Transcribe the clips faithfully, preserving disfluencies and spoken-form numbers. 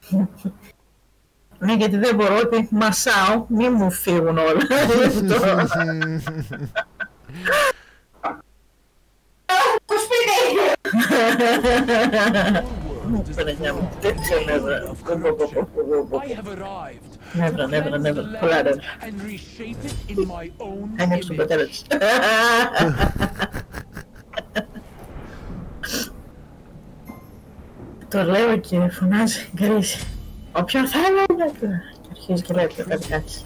Ναι, γιατί δεν μπορώ, ότι μασάω, μη μου φύγουν όλα. Το σπίτι! Νεύρα, νεύρα, νεύρα, πολλά νεύρα. Άνοιξε τον πατέρα της. Το λέω και φωνάζει, γκρίζει. Όποιον θέλω, και αρχίζει και λέει πιο κάτι κάτι.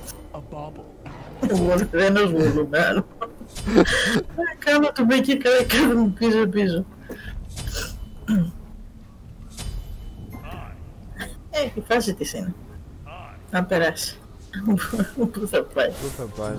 Δεν ως βουλούμε άλλο. Κάνω το μπέκι καλά, κάνω μου πίσω πίσω. Ε, η φάση της είναι. Να περάσει. Πού θα πάει. Πού θα πάει.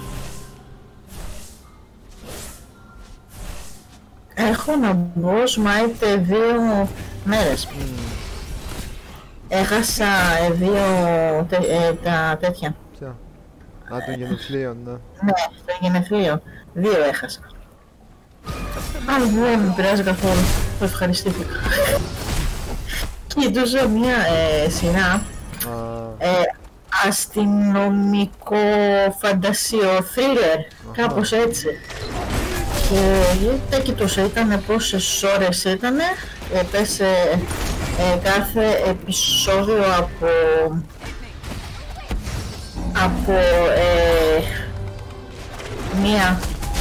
Έχω να μπω σμάιτε δύο μέρες. Mm. Έχασα ε, δύο τε, ε, τα τέτοια. Ποια? Α, των γενεθλίων, ναι. Ναι, των γενεθλίων. Δύο έχασα. Αλλά δεν με πειράζει καθόλου. Το ευχαριστήθηκα. Κοιτούσα μια ε, σειρά. Ε, αστυνομικό φαντασίο θρίλερ. Κάπως έτσι. Και τα κοιτούσα, ήταν πόσες ώρες ήτανε. Έπεσε ε, κάθε επεισόδιο από από ε, μία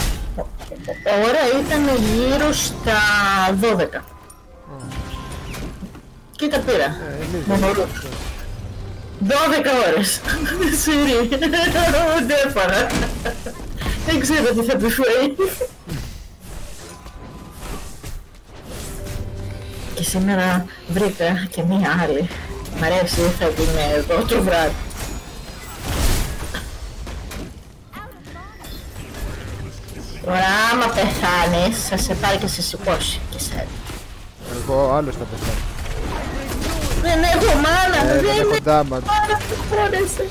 ώρα, ήταν γύρω στα δώδεκα. Mm. Και τα πήρα. Ε, μονορούς. δώδεκα ώρες. Σύρι. Ούτε έφαρα. Δεν ξέρω τι θα επιφέρει. Και σήμερα βρήκα και μία άλλη. Μ' αρέσει, θα την εδώ το βράδυ. Τώρα άμα πεθάνεις, θα σε πάρει και σε σηκώσει και σένα. Εγώ άλλος θα πεθάνω. Δεν έχω μάνα, ε, δεν έχω έχω μάνα, που χώνεσαι.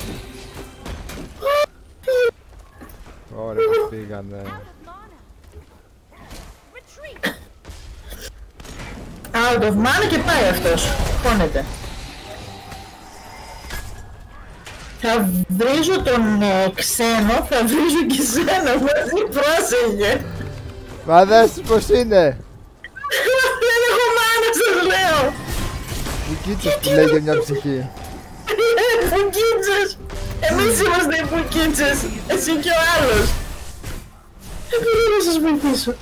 Ωραία, πως πήγανε. Out of mana και πάει αυτός, χώνεται. Θα βρίζω τον ε, ξένο, θα βρίζω και σένα μαζί, πρόσεχε. Μα δες πως είναι. Δεν έχω μάνα, σας λέω. Πουκίτσες που λέγε μια ψυχή. Ε, πουκίτσες. Εμείς είμαστε οι πουκίτσες, εσύ και ο άλλος. Επειδή να σας βοηθήσω.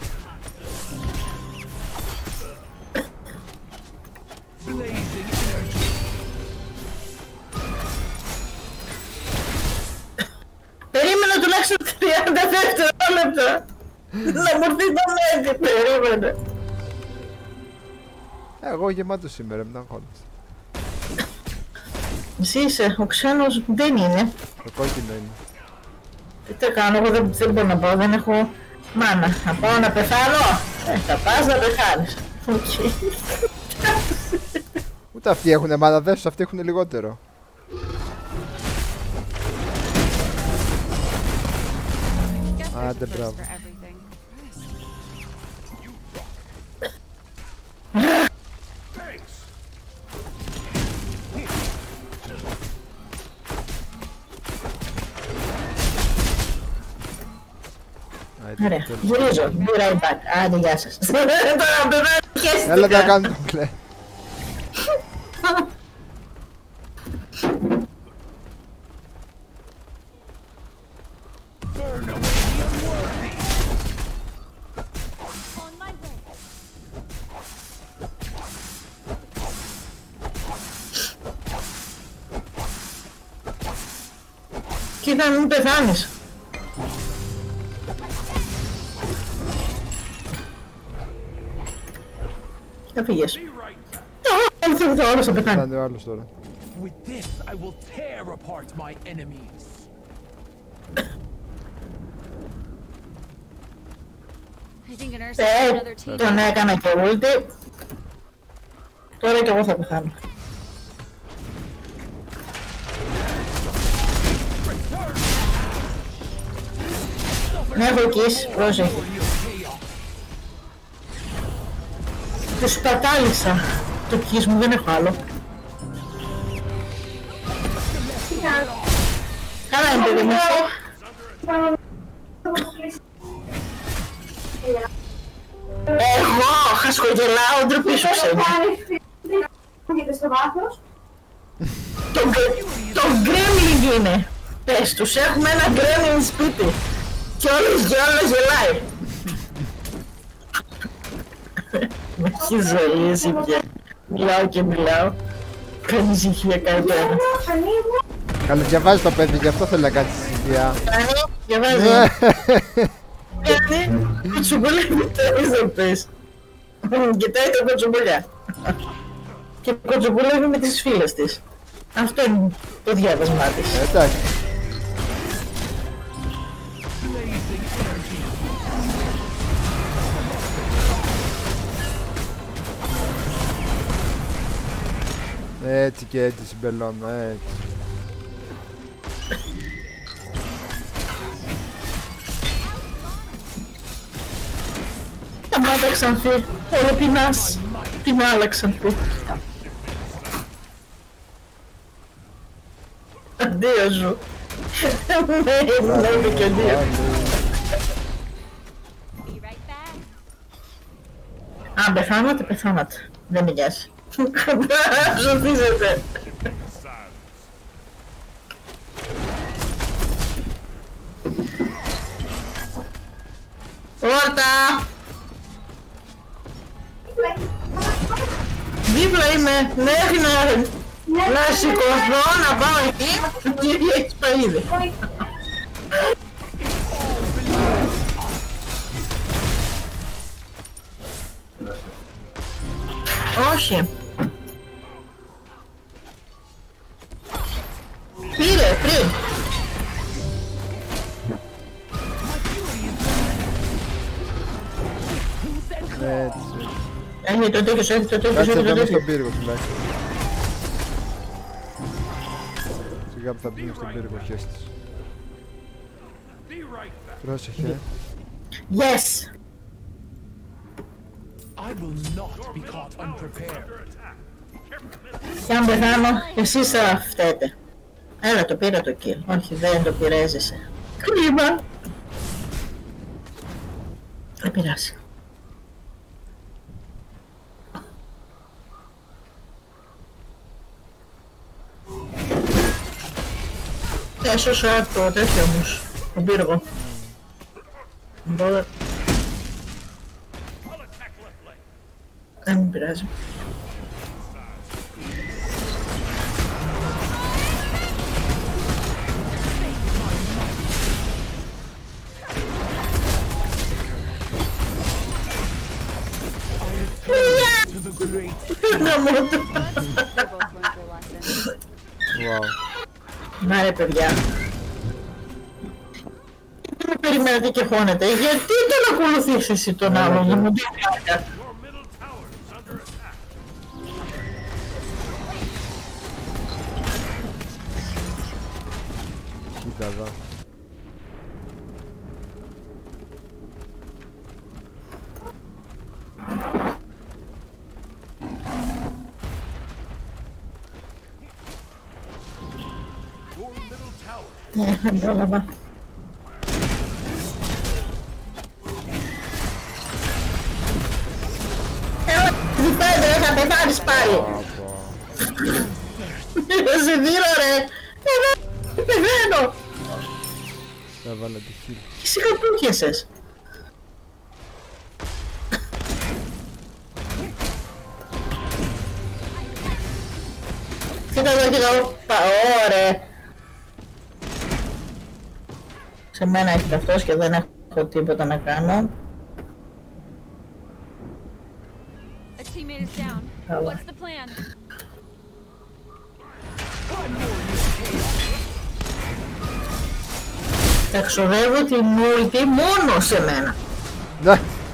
Περίμενα τουλάχιστον τριάντα δευτερόλεπτα. Να μου έρθει το μέγι, περίμενε. Εγώ γεμάτο σήμερα, μην τα αγχώνεις. Εσύ είσαι, ο ξένος δεν είναι. Το κόκκινο είναι. Τι θα κάνω, εγώ δεν, δεν μπορώ να πάω, δεν έχω μάνα. Να πάω να πεθάνω, ε, θα πας να πεθάνεις. Okay. Ούτε αυτοί έχουνε μάνα, δες, αυτοί έχουνε λιγότερο. Άντε, μπράβο. Ωραία, γυρίζω, be right back. Άντε, γεια σας. Έλα να κάνω το κλέ. Κοίτα, μην πεθάνεις. Θα φύγες. Δεν θα όλος θα πεθάνει. Θα είναι ο άλλος τώρα. Ε, τον έκανα και ulti. Τώρα και εγώ θα πεθάνω. Ναι, έχω εκείς, πρόσεχε. Τους πατάλησα. Το εκείς μου, δεν έχω άλλο. Καλά είναι παιδί μου. Εγώ χασκογελάω, ντροπή σου ξένα. Το γκρέμλινγκ είναι. Πες τους, έχουμε ένα γκρέμλινγκ σπίτι. Και όλος και όλος γελάει. Με έχει ζωή εσύ πια. Μιλάω και μιλάω. Κάνει ησυχία κανένα. Καλή διαβάζει το παιδί, γι' αυτό θέλει να κάνει ησυχία. Κάνει, διαβάζει. Κάνει, κοτσουμπουλεύει το δεν πες. Κοιτάει το κοτσουμπουλιά. Και κοτσουμπουλεύει με τις φίλες της. Αυτό είναι το διάβασμά της. Εντάξει. Έτσι και έτσι συμπελώνω, έτσι. Σταμάτα Ξανθή, όλο πεινάς. Την άλλα Ξανθή. Αντίο σου. Ναι, ναι, και αντίο. Αν πεθάνατε, πεθάνατε. Δεν με νοιάζει. Ζωθίζετε. Πόρτα! Δίπλα είμαι, μέχρι να, να σηκωθώ, να πάω εκεί και έχεις παΐδι. Όχι. Πήρε, πριν. Έτσι. Έχει το τέτοιος, έχει το τέτοιος, Κάτσε έχει το εδώ μες τέτοιος. στον πύργο τουλάχιστον. Σιγά που θα μπει στον πύργο χέστης. Πρόσεχε. Yes. Και αν πεθάνω, εσείς θα φταίτε. Έλα, το πήρα το kill. Όχι, δεν το πειράζεσαι. Κρίμα. Δεν πειράζει. Έσωσα το τέτοιο όμως, τον πύργο. Μπόδα. Δεν μου πειράζει. Wow. Να ρε παιδιά. Δεν με περιμένετε και χώνετε. Γιατί τον ακολουθείς εσύ τον άλλον να μου πει κάτι. Κοίτα εδώ. Ναι, δεν πρόλαβα. Έλα, διπέντε, θα πεθάνεις πάλι. Σε δίνω ρε. Δεν πεθαίνω. Θα βάλω τη χείλη. Εσύ καπούκιασες. Κοίτα εδώ, κοίτα εδώ. Ωραία. Σε μένα έχει αυτός και δεν έχω τίποτα να κάνω. Καλά. Θα ξοδεύω τη multi μόνο σε μένα. Ναι.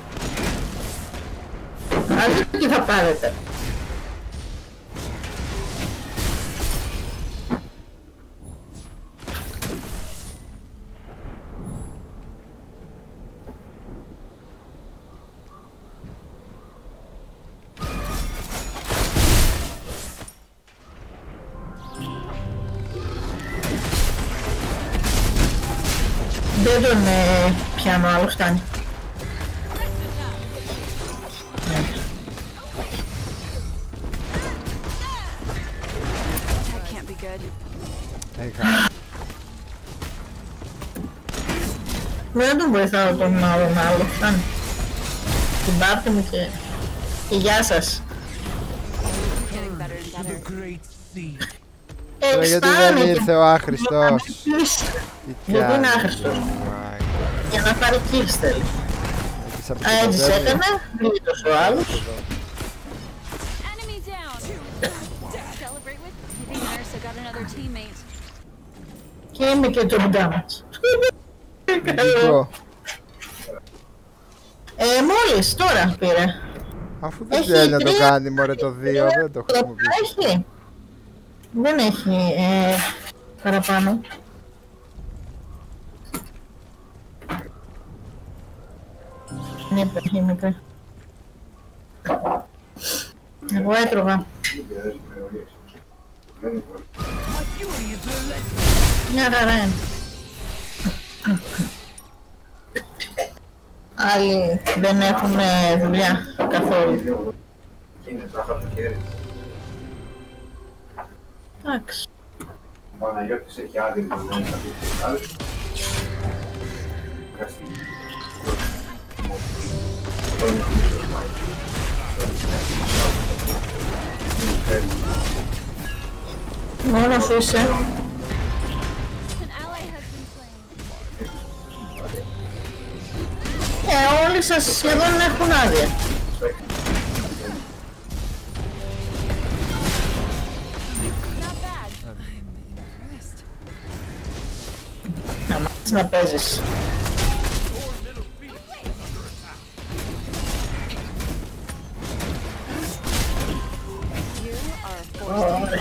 Αν δείτε τι θα πάρετε. δεν τον ε, πιάνω, άλλο φτάνει. Δεν τον βοηθάω τον άλλον άλλο, φτάνει. Την πάρτε μου και... και γεια σας. Τώρα γιατί δεν ήρθε ο άχρηστος. Γιατί είναι άχρηστος. Για να πάρει kills θέλει. Α, έτσι έκανε, γλίτος ο άλλος. Και είμαι και το damage. Ε, μόλις τώρα πήρε. Αφού δεν θέλει να το κάνει μωρέ το δύο, δεν το χρησιμοποιήσει. Έχει. Δεν έχει ε, παραπάνω. Ναι, παιδί, μικρή. Εγώ έτρωγα. Μια χαρά είναι. Άλλοι δεν έχουν δουλειά καθόλου. Εντάξει. Ο Παναγιώτης έχει άδειο να κάνει κάποιες άλλες. Μόνος είσαι. Ε, όλοι σας σχεδόν έχουν άδεια. Να μάθεις να παίζεις. Ωραία.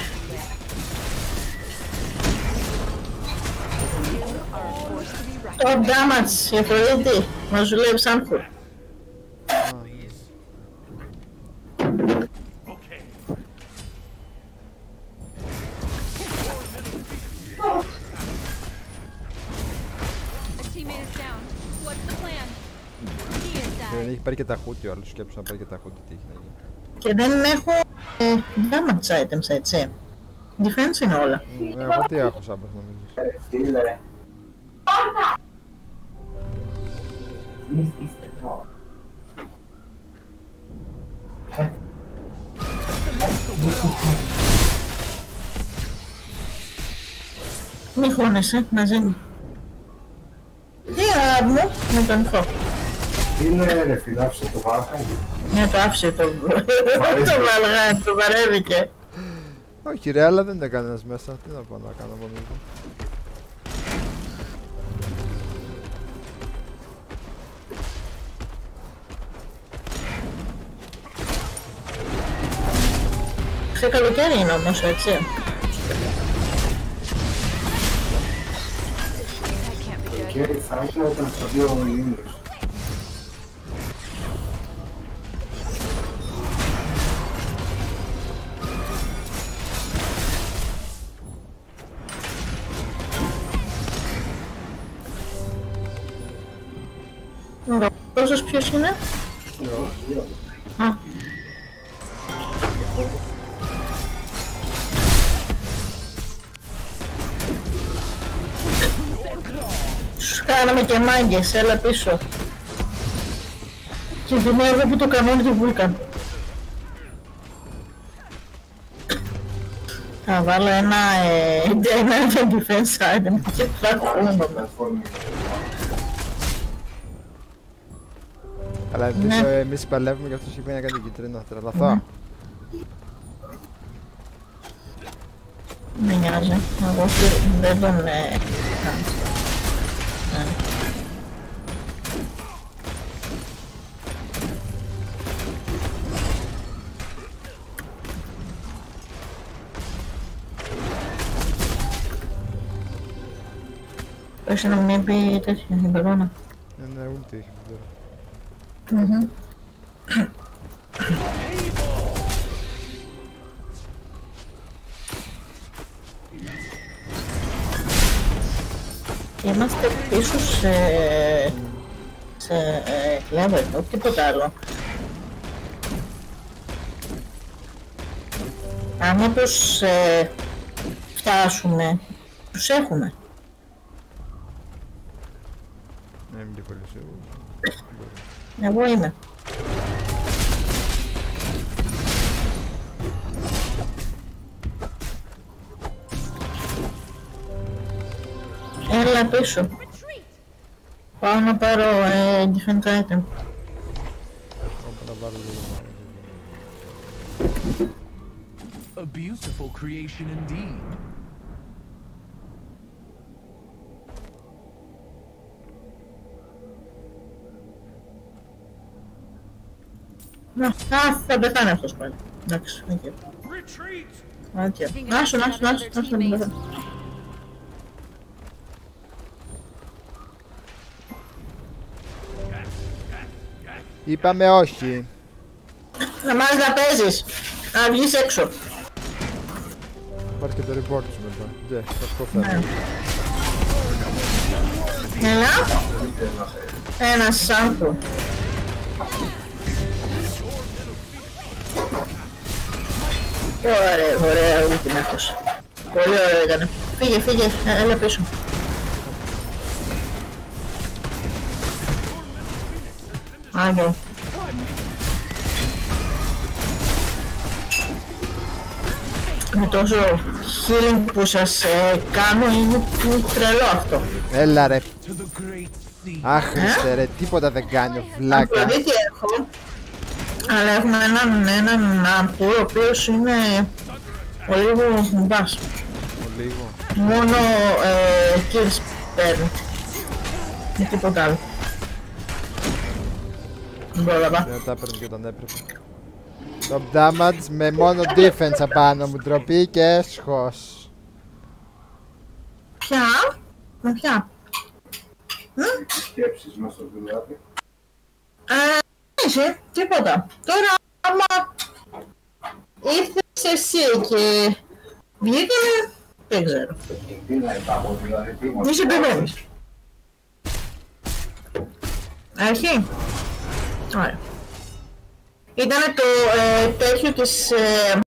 Το damage, η Αφροδίτη, μας δουλεύει σαν χουρ. Δεν έχει πάρει και τα χούτι ο άλλος, σκέψου να πάρει και τα χούτι, τι έχει να γίνει. Και δεν έχω ε, damage items, έτσι. Defense είναι όλα. Ε, εγώ τι έχω σάμπας νομίζεις. Μη χώνεσαι, μαζί μου. Τι αγάπη μου, με τον φω. Τι είναι ρε φίλε, άφησε το βάρχα. Ναι, το άφησε το βαλγά, το βαρέθηκε. Όχι ρε, αλλά δεν ήταν κανένας μέσα, τι να πάω να κάνω από λίγο. Σε καλοκαίρι είναι όμως, έτσι. Και θα ήθελα όταν στο δύο Ιούνιος. Ωραία, πόσος ποιος είναι? Α. Σου κάναμε και μάγκες, έλα πίσω. Και δημιουργώ που το κανόνι του Vulcan. Θα βάλω ένα ε, ένα defense item και θα χούμε. Αλλά εμείς, ναι. εμείς παλεύουμε και αυτός είπε να κάνει κίτρινο, τρελαθώ. Δεν νοιάζει, εγώ δεν τον ε, κάνω. Πες να μην πει τέτοια, την κορώνα. Ναι, ναι, ούτε έχει τώρα. Μμμ. Είμαστε πίσω σε... σε... level, όχι τίποτα άλλο. Άμα τους ε, φτάσουμε, τους έχουμε. Ναι, μην και πολύ σίγουρος. Εγώ είμαι. Έλα πίσω. Πάω να πάρω ε, different item. Όπα να πάρω λίγο. A beautiful creation indeed. Να, α, θα πεθάνει αυτός πάλι. Εντάξει, οκ. Οκ. Άσου, άσου, άσου, άσου, να πεθάνει. Είπαμε όχι. Να μάθεις να παίζεις. Να βγεις έξω. Πάρεις και το report σου μετά. Ντε, θα σου πω φτάνει. Έλα. Ένα σάμπου. Ωραία, ωραία, ούτε την αυτός. Πολύ ωραία ήταν. Φύγε, φύγε, έλα πίσω. Άγιο. Με τόσο healing που σας ε, κάνω είναι τρελό αυτό. Έλα ρε. Άχρηστε ρε, τίποτα δεν κάνει ο βλάκα. Απλαδίτη έχω, αλλά έχουμε έναν, έναν αμπού ο οποίος είναι ο λίγο μπας. Ο λίγο. Μόνο ε, kills παίρνει. Με τίποτα άλλο. Δεν μπορώ να πάω. Δεν τα έπαιρνε και όταν έπρεπε. Το damage με μόνο defense απάνω μου, ντροπή και έσχος. Ποια? Με ποια? Σκέψεις μας στο δουλειά. Ε, εσύ, τίποτα. Τώρα άμα ήρθες εσύ και βγήκαμε, δεν ξέρω. Τι να υπάρχω δηλαδή, τι μας... Μη σε περιμένεις. Αρχή. Ωραία. Ήτανε το ε, τέτοιο της... Ε,